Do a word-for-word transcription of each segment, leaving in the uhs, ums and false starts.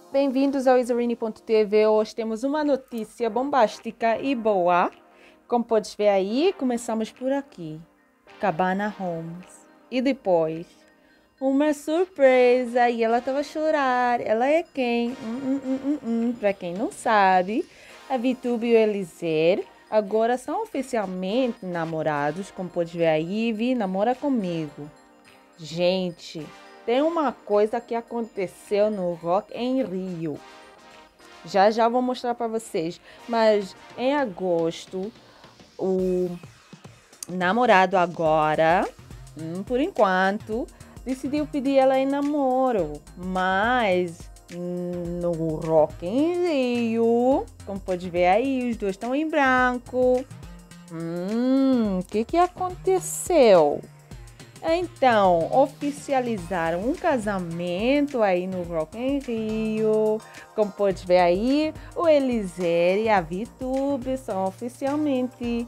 Bem-vindos ao Isarini ponto T V. Hoje temos uma notícia bombástica e boa. Como podes ver aí, começamos por aqui. Cabana Homes. E depois, uma surpresa. E ela estava a chorar. Ela é quem? Hum, hum, hum, hum, hum. Para quem não sabe, a VTube e o Eliezer agora são oficialmente namorados. Como podes ver aí, Vi namora comigo. Gente, tem uma coisa que aconteceu no Rock em Rio. Já já vou mostrar para vocês. Mas em agosto, o namorado agora, hum, por enquanto, decidiu pedir ela em namoro. Mas no Rock em Rio, como pode ver aí, os dois estão em branco. Hum, o que que aconteceu? Então, oficializaram um casamento aí no Rock em Rio. Como pode ver aí, o Eliezer e a VTube são oficialmente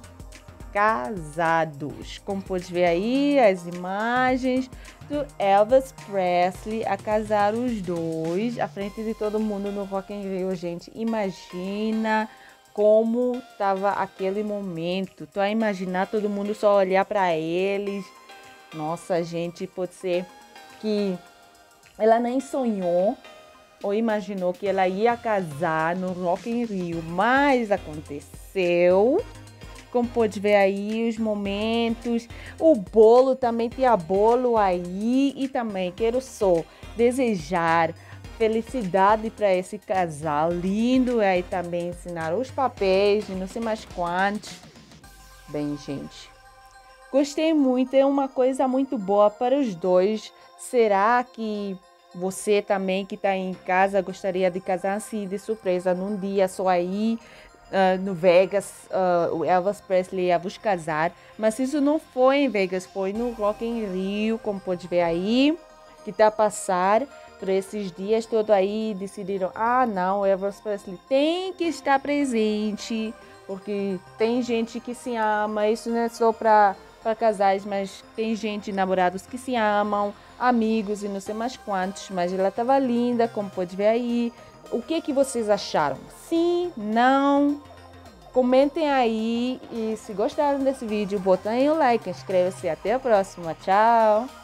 casados. Como pode ver aí, as imagens do Elvis Presley a casar os dois à frente de todo mundo no Rock in Rio. Gente, imagina como estava aquele momento. Tô a imaginar todo mundo só olhar para eles. Nossa, gente, pode ser que ela nem sonhou ou imaginou que ela ia casar no Rock in Rio, mas aconteceu. Como pode ver aí os momentos, o bolo também tinha bolo aí, e também quero só desejar felicidade para esse casal lindo, aí também ensinar os papéis e não sei mais quantos. Bem, gente, gostei muito, é uma coisa muito boa para os dois. Será que você também que está em casa gostaria de casar assim de surpresa num dia só aí uh, no Vegas? Uh, o Elvis Presley ia vos casar, mas isso não foi em Vegas, foi no Rock in Rio, como pode ver aí, que está a passar por esses dias todos aí. Decidiram, ah não, o Elvis Presley tem que estar presente, porque tem gente que se ama, isso não é só para para casais, mas tem gente, namorados que se amam, amigos e não sei mais quantos. Mas ela estava linda, como pode ver aí. O que que vocês acharam? Sim? Não? Comentem aí, e se gostaram desse vídeo, botem o like, inscreva-se. Até a próxima. Tchau!